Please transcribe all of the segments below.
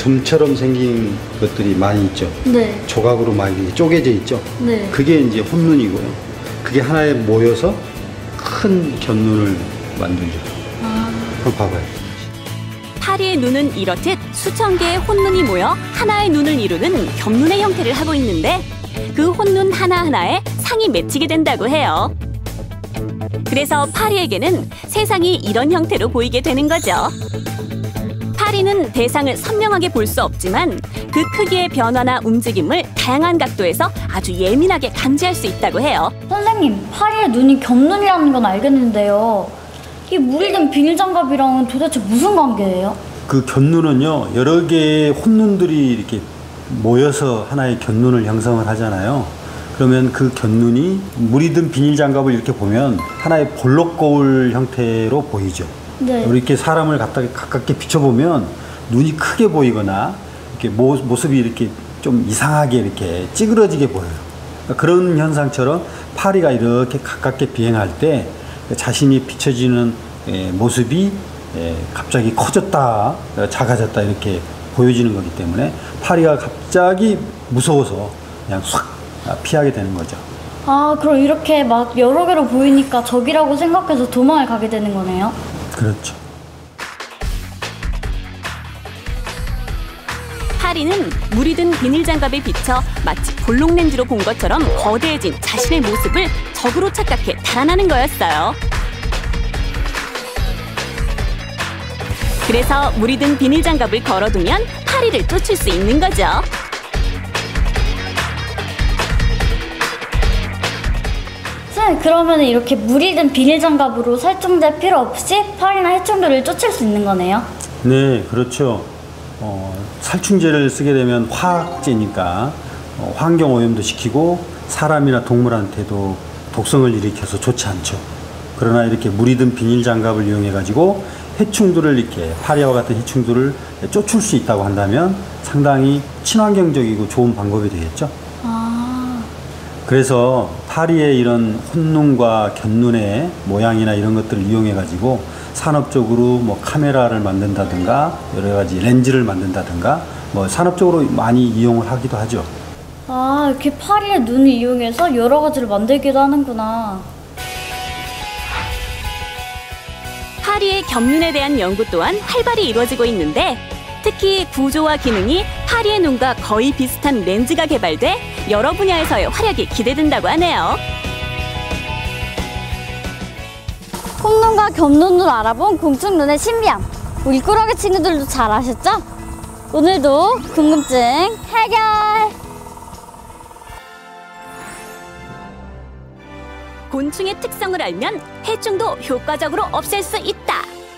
점처럼 생긴 것들이 많이 있죠. 네. 조각으로 많이 쪼개져 있죠. 네. 그게 이제 혼눈이고요. 그게 하나에 모여서 큰 곁눈을 만들죠. 그럼 봐봐요. 파리의 눈은 이렇듯 수천 개의 혼눈이 모여 하나의 눈을 이루는 겹눈의 형태를 하고 있는데 그 혼눈 하나하나에 상이 맺히게 된다고 해요. 그래서 파리에게는 세상이 이런 형태로 보이게 되는 거죠. 파리는 대상을 선명하게 볼 수 없지만 그 크기의 변화나 움직임을 다양한 각도에서 아주 예민하게 감지할 수 있다고 해요. 선생님, 파리의 눈이 겹눈이라는 건 알겠는데요. 이 물이 든 비닐장갑이랑은 도대체 무슨 관계예요? 그 곁눈은요, 여러 개의 혼눈들이 이렇게 모여서 하나의 곁눈을 형성을 하잖아요. 그러면 그 곁눈이 물이 든 비닐장갑을 이렇게 보면 하나의 볼록 거울 형태로 보이죠. 네. 이렇게 사람을 가깝게 비춰보면 눈이 크게 보이거나 이렇게 모습이 이렇게 좀 이상하게 이렇게 찌그러지게 보여요. 그러니까 그런 현상처럼 파리가 이렇게 가깝게 비행할 때 자신이 비춰지는 모습이 갑자기 커졌다, 작아졌다 이렇게 보여지는 거기 때문에 파리가 갑자기 무서워서 그냥 확 피하게 되는 거죠. 아, 그럼 이렇게 막 여러 개로 보이니까 적이라고 생각해서 도망을 가게 되는 거네요? 그렇죠. 파리는 물이 든 비닐장갑에 비쳐 마치 볼록렌즈로 본 것처럼 거대해진 자신의 모습을 적으로 착각해 달아나는 거였어요. 그래서 물이 든 비닐장갑을 걸어두면 파리를 쫓을 수 있는 거죠. 쌤, 그러면 이렇게 물이 든 비닐장갑으로 살충제 필요 없이 파리나 해충들을 쫓을 수 있는 거네요? 네, 그렇죠. 살충제를 쓰게 되면 화학제니까 환경오염도 시키고 사람이나 동물한테도 독성을 일으켜서 좋지 않죠. 그러나 이렇게 물이 든 비닐장갑을 이용해가지고 해충들을 이렇게 파리와 같은 해충들을 쫓을 수 있다고 한다면 상당히 친환경적이고 좋은 방법이 되겠죠. 그래서 파리의 이런 혼눈과 곁눈의 모양이나 이런 것들을 이용해가지고 산업적으로 뭐 카메라를 만든다든가 여러 가지 렌즈를 만든다든가 뭐 산업적으로 많이 이용을 하기도 하죠. 아, 이렇게 파리의 눈을 이용해서 여러 가지를 만들기도 하는구나. 파리의 겹눈에 대한 연구 또한 활발히 이루어지고 있는데 특히 구조와 기능이 파리의 눈과 거의 비슷한 렌즈가 개발돼 여러 분야에서의 활약이 기대된다고 하네요. 혼눈과 겹눈으로 알아본 공충눈의 신비함. 우리 꾸러기 친구들도 잘 아셨죠? 오늘도 궁금증 해결! 곤충의 특성을 알면 해충도 효과적으로 없앨 수 있다.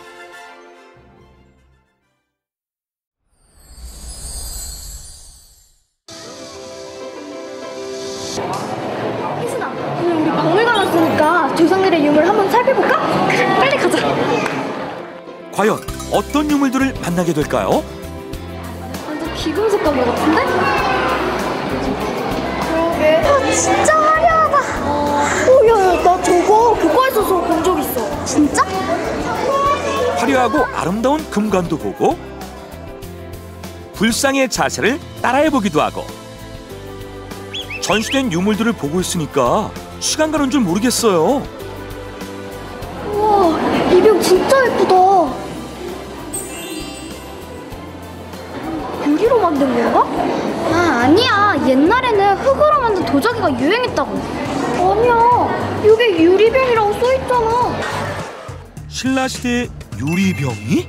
혜순아, 오늘 우리 박물관 왔으니까 조상들의 유물 한번 살펴볼까? 그래, 빨리 가자. 과연 어떤 유물들을 만나게 될까요? 완전 귀금속 가게 같은데? 그러게. 진짜 화려하다. 야야, 나 저거 교과에서 본 적 있어. 진짜? 화려하고 아름다운 금관도 보고 불상의 자세를 따라해보기도 하고 전시된 유물들을 보고 있으니까 시간 가는 줄 모르겠어요. 우와, 이 병 진짜 예쁘다. 유리로 만든 건가? 아, 아니야. 옛날에는 흙으로 만든 도자기가 유행했다고. 아니야, 여기 유리병이라고 써있잖아. 신라시대의 유리병이?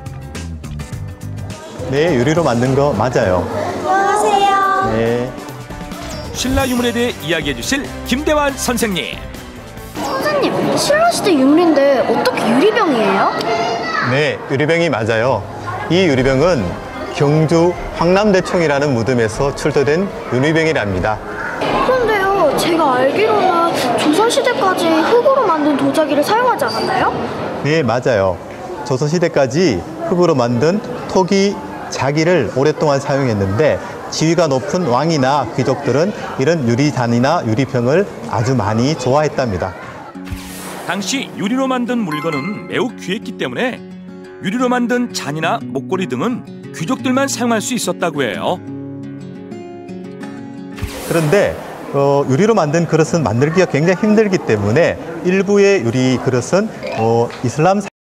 네, 유리로 만든 거 맞아요. 안녕하세요. 네. 신라 유물에 대해 이야기해 주실 김대환 선생님. 선생님, 신라시대 유물인데 어떻게 유리병이에요? 네, 유리병이 맞아요. 이 유리병은 경주 황남대총이라는 무덤에서 출토된 유리병이랍니다. 그런데요, 제가 알기로는 조선시대까지 흙으로 만든 도자기를 사용하지 않았나요? 네, 맞아요. 조선시대까지 흙으로 만든 토기 자기를 오랫동안 사용했는데 지위가 높은 왕이나 귀족들은 이런 유리잔이나 유리병을 아주 많이 좋아했답니다. 당시 유리로 만든 물건은 매우 귀했기 때문에 유리로 만든 잔이나 목걸이 등은 귀족들만 사용할 수 있었다고 해요. 그런데 유리로 만든 그릇은 만들기가 굉장히 힘들기 때문에 일부의 유리 그릇은 이슬람